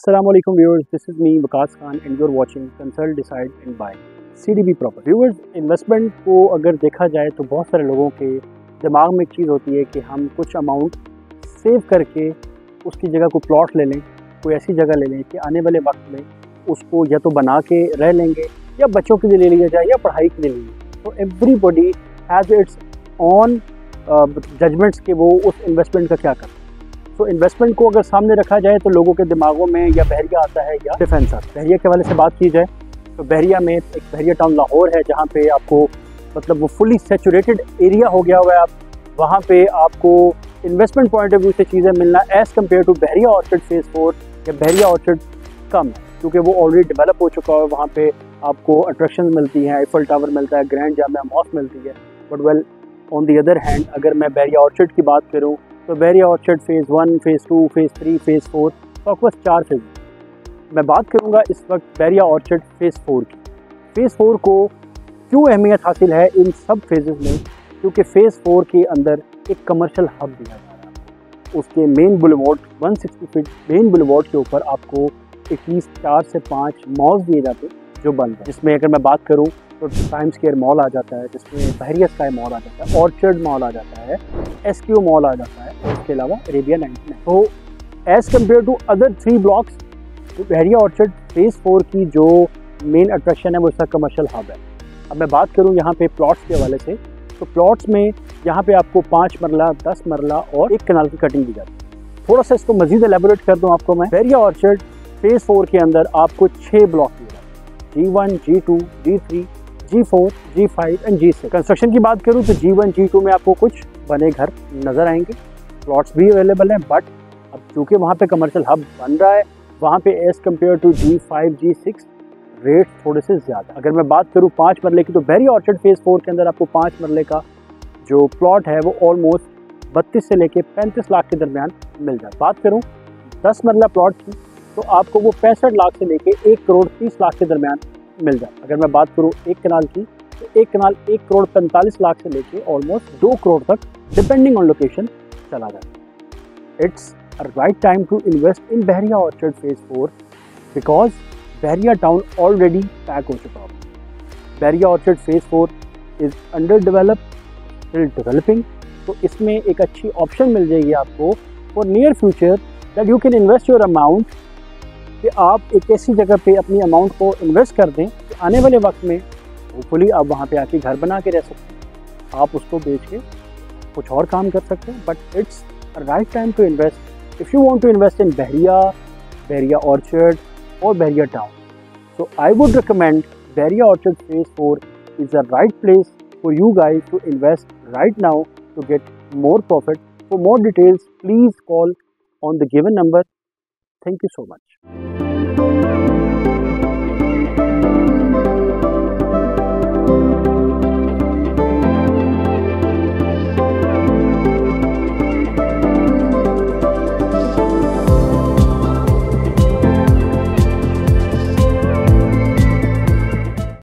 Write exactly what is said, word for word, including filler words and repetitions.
Assalamu alaikum viewers, this is me Waqas Khan and you're watching Consult Decide and Buy C D B Property। Viewers, investment को अगर देखा जाए तो बहुत सारे लोगों के दिमाग में एक चीज़ होती है कि हम कुछ अमाउंट सेव करके उसकी जगह को प्लॉट ले लें, कोई ऐसी जगह ले लें कि आने वाले वक्त में उसको या तो बना के रह लेंगे या बच्चों के लिए ले लिया जाए या पढ़ाई के लिए ले लेंगे। तो everybody has its own judgements कि वो उस इन्वेस्टमेंट का क्या करते हैं। तो इन्वेस्टमेंट को अगर सामने रखा जाए तो लोगों के दिमागों में या बहरिया आता है या डिफेंस आता है। बहरिया के वाले से बात की जाए तो बहरिया में एक बहरिया टाउन लाहौर है, जहाँ पे आपको मतलब वो फुली सेचुरेटेड एरिया हो गया हुआ है। आप वहाँ पे आपको इन्वेस्टमेंट पॉइंट ऑफ व्यू से चीज़ें मिलना as compare to Bahria orchid phase four या बहरिया ऑर्चिड कम है, क्योंकि वो ऑलरेडी डेवलप हो चुका है। वहाँ पे आपको अट्रैक्शन मिलती हैं, आईफल टावर मिलता है, ग्रैंड जामिया मॉस्क मिलती है। But well on the other hand अगर मैं बहरिया ऑर्चिड की बात करूँ तो Bahria orchid phase one, phase two, phase three, phase four, तो आपके पास चार फेज़। मैं बात करूंगा इस वक्त बहरिया ऑर्चिड फेज़ फोर की। फेज़ फोर को क्यों अहमियत हासिल है इन सब फेजेस में, क्योंकि फेज़ फोर के अंदर एक कमर्शियल हब दिया जा रहा है। उसके मेन बुलेवार्ड एक सौ साठ फीट मेन बुलेवार्ड के ऊपर आपको एटलीस्ट चार से पाँच मॉल्स दिए जाते हैं जो बंद है, जिसमें अगर मैं बात करूँ तो टाइम स्क्वायर मॉल आ जाता है, जिसमें बहरिया स्काई मॉल आ जाता है, ऑर्चिड मॉल आ जाता है, एस क्यू मॉल आ जाता है, उसके अलावा अरेबिया नाइन्टी नाइन। तो as compare to other three blocks, तो बहरिया ऑर्चिड फेज़ फोर की जो मेन अट्रैक्शन है वो इसका कमर्शियल हब है। अब मैं बात करूँ यहाँ पे प्लॉट्स के हवाले से, तो प्लॉट्स में यहाँ पे आपको पाँच मरला, दस मरला और एक कनाल की कटिंग दी जाती है। थोड़ा सा इसको मजीद एलेबोरेट कर दूँ आपको मैं। बहरिया ऑर्चिड फेज़ फोर के अंदर आपको छः ब्लॉक दिए जाते हैं, G one, G two, G three, G four, G five and G six. Construction की बात करूँ तो जी वन, जी टू में आपको कुछ बने घर नज़र आएंगे, प्लॉट्स भी अवेलेबल हैं। बट अब चूँकि वहाँ पे कमर्शियल हब बन रहा है, वहाँ पे as compare to G five, G six rate थोड़े से ज़्यादा। अगर मैं बात करूँ पाँच मरले की, तो बहरिया ऑर्चिड फेज़ फोर के अंदर आपको पाँच मरले का जो प्लॉट है वो ऑलमोस्ट बत्तीस से लेके पैंतीस लाख के दरमियान मिल जाए। बात करूँ दस मरला प्लॉट की तो आपको वो पैंसठ लाख से लेके एक करोड़ तीस लाख के दरमियान मिल जाए। अगर मैं बात करूँ एक कनाल की तो एक कनाल एक करोड़ पैंतालीस लाख से लेके ऑलमोस्ट दो करोड़ तक डिपेंडिंग ऑन लोकेशन चला जाता है। It's a right time to invest in Bahria orchid phase four because Bahria Town already pack हो चुका है। बहरिया ऑर्चिड फेज़ फोर is under develop, still developing. तो इसमें एक अच्छी ऑप्शन मिल जाएगी आपको for near future that you can invest your amount, कि आप एक ऐसी जगह पे अपनी अमाउंट को इन्वेस्ट कर दें कि आने वाले वक्त में होपफुली आप वहाँ पे आके घर बना के रह सकते हैं, आप उसको बेच के कुछ और काम कर सकते हैं। But it's right time to invest if you want to invest in Bahria, Bahria Orchard और Bahria Town. So I would recommend Bahriya Orchid Phase four is the right place for you guys to invest right now to get more profit. For more details, please call on the given number. Thank you so much.